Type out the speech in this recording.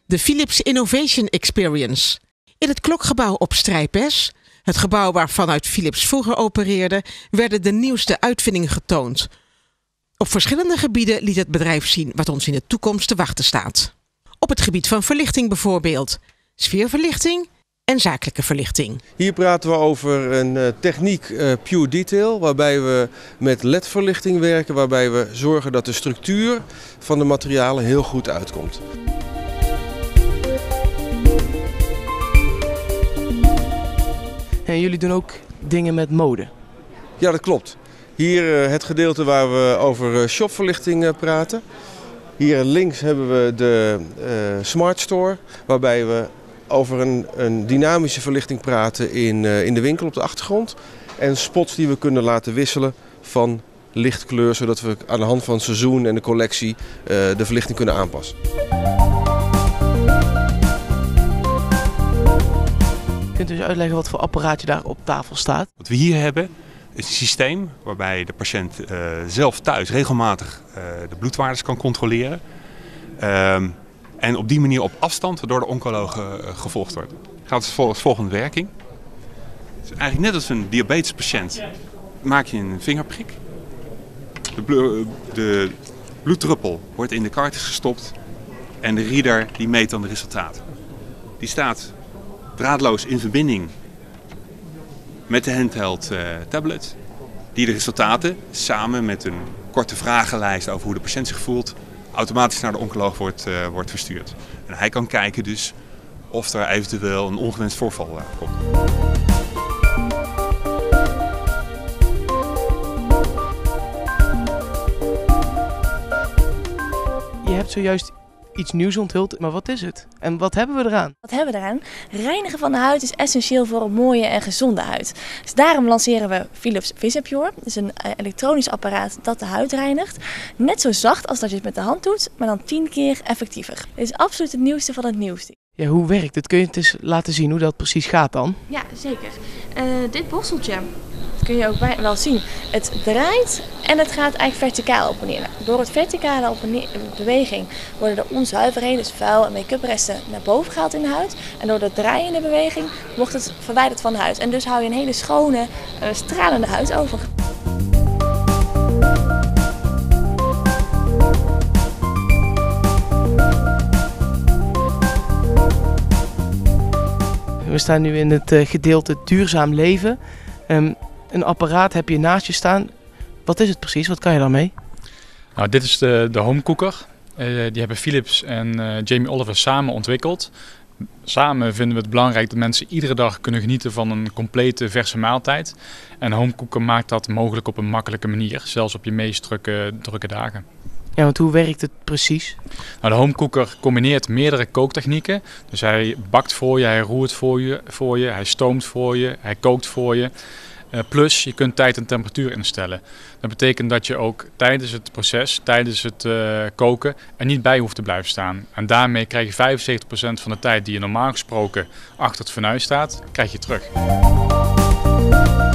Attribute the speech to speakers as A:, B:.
A: de Philips Innovation Experience. In het klokgebouw op Strijpes, het gebouw waar vanuit Philips vroeger opereerde, werden de nieuwste uitvindingen getoond. Op verschillende gebieden liet het bedrijf zien wat ons in de toekomst te wachten staat. Op het gebied van verlichting bijvoorbeeld, sfeerverlichting en zakelijke verlichting.
B: Hier praten we over een techniek Pure Detail, waarbij we met LED-verlichting werken, waarbij we zorgen dat de structuur van de materialen heel goed uitkomt.
C: En jullie doen ook dingen met mode?
B: Ja, dat klopt. Hier het gedeelte waar we over shopverlichting praten. Hier links hebben we de Smart Store, waarbij we over een dynamische verlichting praten in de winkel op de achtergrond. En spots die we kunnen laten wisselen van lichtkleur, zodat we aan de hand van het seizoen en de collectie de verlichting kunnen aanpassen.
C: Kunt u eens uitleggen wat voor apparaatje daar op tafel staat?
D: Wat we hier hebben is een systeem waarbij de patiënt zelf thuis regelmatig de bloedwaardes kan controleren. En op die manier op afstand door de oncoloog gevolgd wordt. Het gaat als volgende werking. Het is eigenlijk net als een diabetespatiënt. Maak je een vingerprik. De bloeddruppel wordt in de kartus gestopt. En de reader die meet dan de resultaten. Die staat draadloos in verbinding met de handheld tablet. Die de resultaten samen met een korte vragenlijst over hoe de patiënt zich voelt automatisch naar de oncoloog wordt verstuurd. En hij kan kijken dus of er eventueel een ongewenst voorval komt.
C: Je hebt zojuist iets nieuws onthuld, maar wat is het? En wat hebben we eraan?
E: Wat hebben we eraan? Reinigen van de huid is essentieel voor een mooie en gezonde huid. Dus daarom lanceren we Philips VisiPure. Het is een elektronisch apparaat dat de huid reinigt. Net zo zacht als dat je het met de hand doet, maar dan 10 keer effectiever. Het is absoluut het nieuwste van het nieuwste.
C: Ja, hoe werkt het? Kun je het eens laten zien hoe dat precies gaat dan?
E: Ja, zeker. Dit borsteltje, dat kun je ook wel zien. Het draait en het gaat eigenlijk verticaal op en neer. Door het verticale op en neer beweging worden de onzuiverheden, dus vuil en make-up resten, naar boven gehaald in de huid. En door de draaiende beweging wordt het verwijderd van de huid. En dus hou je een hele schone, stralende huid over.
C: We staan nu in het gedeelte duurzaam leven. Een apparaat heb je naast je staan. Wat is het precies? Wat kan je daarmee?
F: Nou, dit is de home cooker. Die hebben Philips en Jamie Oliver samen ontwikkeld. Samen vinden we het belangrijk dat mensen iedere dag kunnen genieten van een complete verse maaltijd. En de home cooker maakt dat mogelijk op een makkelijke manier, zelfs op je meest drukke dagen.
C: Ja, want hoe werkt het precies?
F: Nou, de home cooker combineert meerdere kooktechnieken. Dus hij bakt voor je, hij roert voor je, hij stoomt voor je, hij kookt voor je. Plus je kunt tijd en temperatuur instellen. Dat betekent dat je ook tijdens het proces, tijdens het koken er niet bij hoeft te blijven staan. En daarmee krijg je 75% van de tijd die je normaal gesproken achter het fornuis staat, krijg je terug.